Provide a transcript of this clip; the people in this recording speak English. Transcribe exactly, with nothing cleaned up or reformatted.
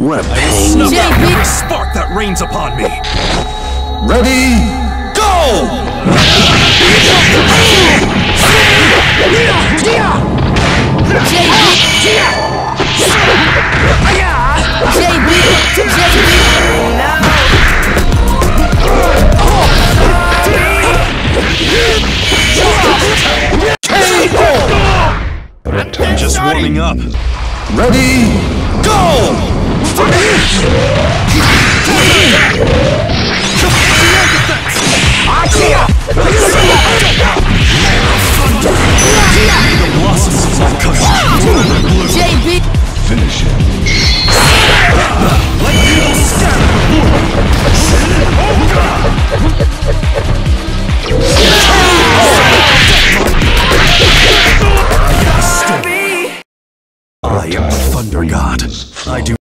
What a I will pain. snuff out every spark that rains upon me. Ready, go! I'm just warming up. Ready, go! The blossoms of Akatsuki. J B. Finish it. Let me scatter I am the Thunder God. I do